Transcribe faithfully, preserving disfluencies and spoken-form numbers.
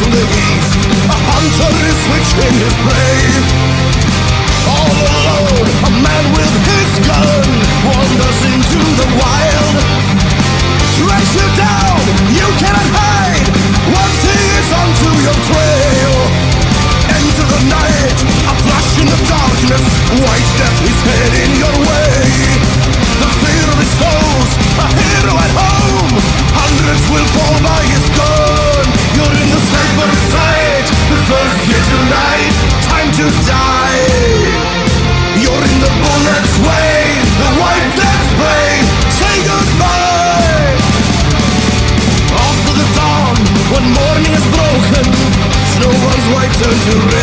to the east. A hunter is switching his prey. All alone, a man with his gun wanders into the wild. Tracks you down, you cannot hide once he is onto your trail. Into the night, a flash in the darkness, white death is heading your way. The fear of his foes, a hero at home, hundreds will fall by his gun. You're in the sniper sight, the first hit tonight, time to die. You're in the bullet's way, the white death spray, say goodbye. After the dawn, when morning is broken, snow runs white turn to red.